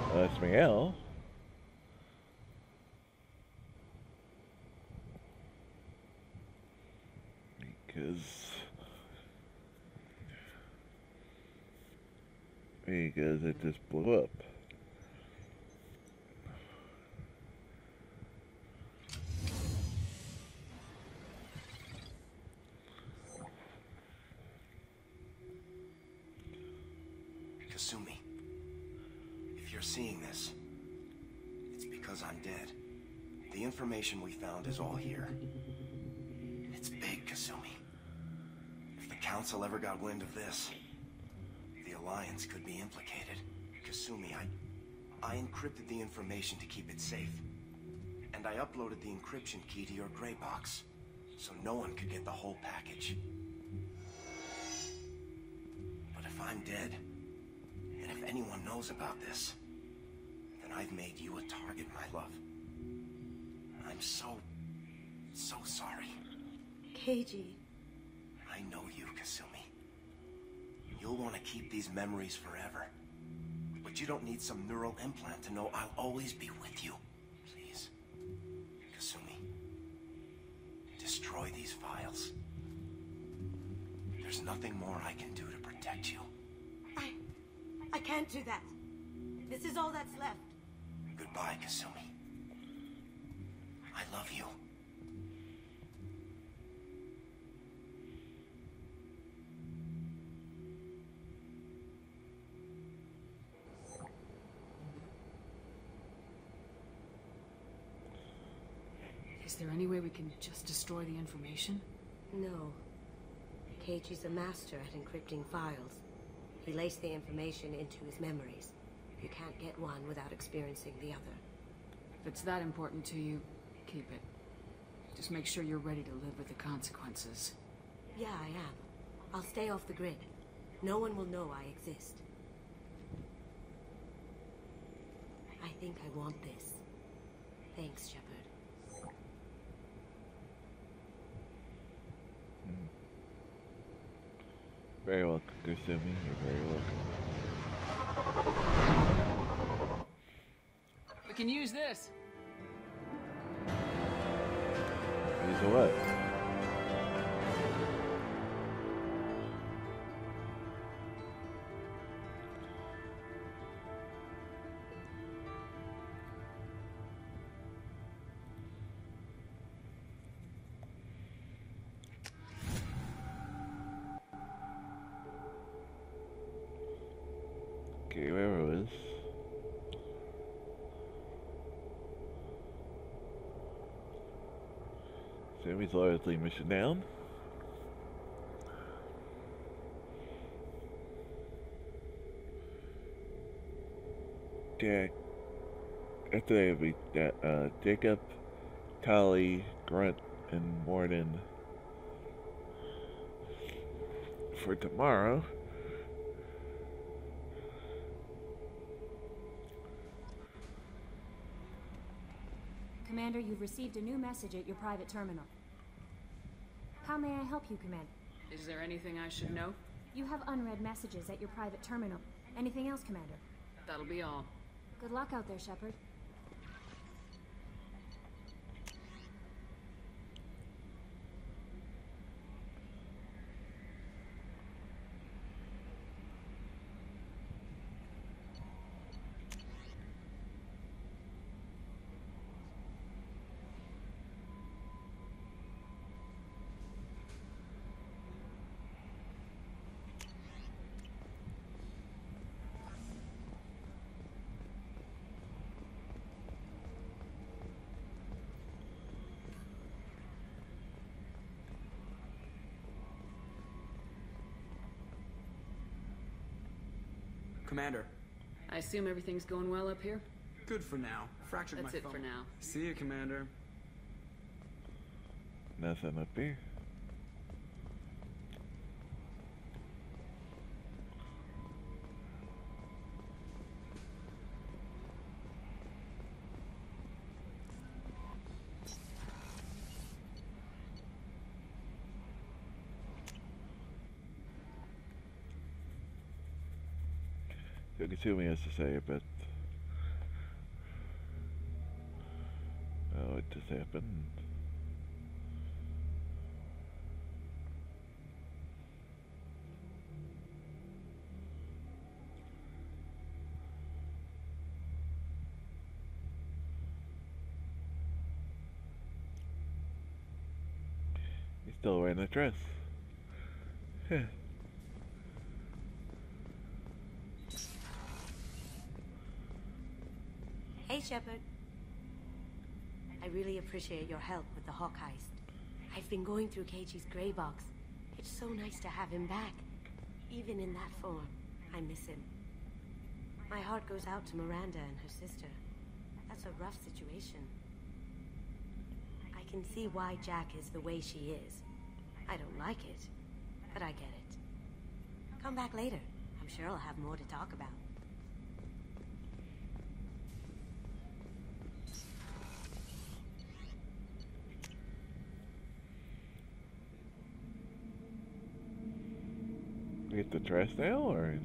That's Miguel. Because it just blew up. Kasumi, if you're seeing this, it's because I'm dead. The information we found is all here. It's big, Kasumi. If the Council ever got wind of this, the Alliance could be implicated. Kasumi, I encrypted the information to keep it safe. And I uploaded the encryption key to your gray box, so no one could get the whole package. But if I'm dead, and if anyone knows about this, then I've made you a target, my love. I'm so sorry. Keiji. I know you, Kasumi. You'll want to keep these memories forever. But you don't need some neural implant to know I'll always be with you. Please, Kasumi, destroy these files. There's nothing more I can do to protect you. I can't do that. This is all that's left. Goodbye, Kasumi. I love you. Is there any way we can just destroy the information? No. Keiji's a master at encrypting files. He laced the information into his memories. You can't get one without experiencing the other. If it's that important to you, keep it. Just make sure you're ready to live with the consequences. Yeah, I am. I'll stay off the grid. No one will know I exist. I think I want this. Thanks, Shepard. Very welcome, Kasumi. You're very welcome. We can use this. Use a what? Okay, where was? Sammy's loyalty mission down. Jack. After they would be Jacob, Tali, Grunt, and Morden. For tomorrow. Commander, you've received a new message at your private terminal. How may I help you, Commander? Is there anything I should know? You have unread messages at your private terminal. Anything else, Commander? That'll be all. Good luck out there, Shepard. Commander. I assume everything's going well up here? Good for now. Fractured That's my it phone. for now. See you, Commander. Nothing up here. You can see what he has to say, but Oh, it just happened. He's still wearing a dress. Huh. Hey, Shepard. I really appreciate your help with the Hawk heist. I've been going through Keiji's gray box. It's so nice to have him back. Even in that form, I miss him. My heart goes out to Miranda and her sister. That's a rough situation. I can see why Jack is the way she is. I don't like it, but I get it. Come back later. I'm sure I'll have more to talk about. Get the dress now, or?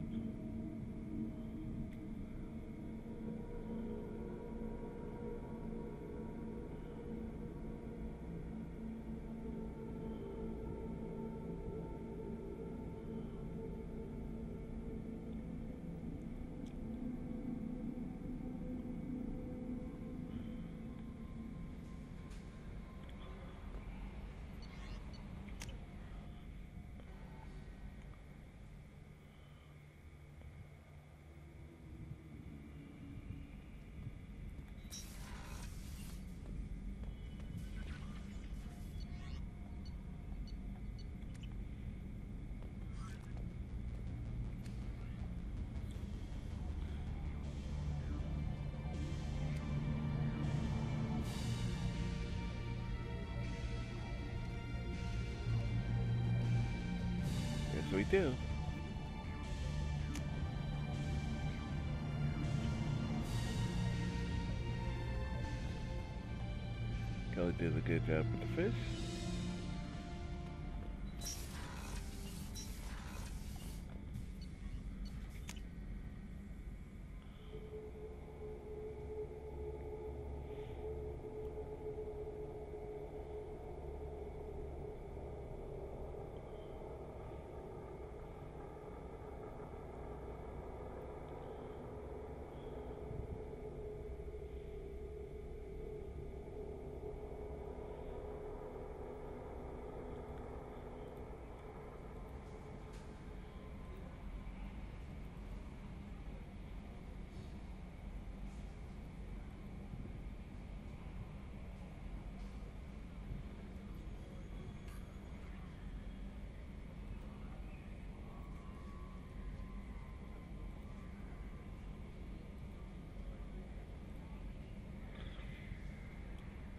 Yes, we do. Kelly did a good job with the fish.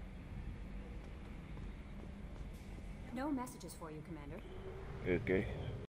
No messages for you, Commander. Okay.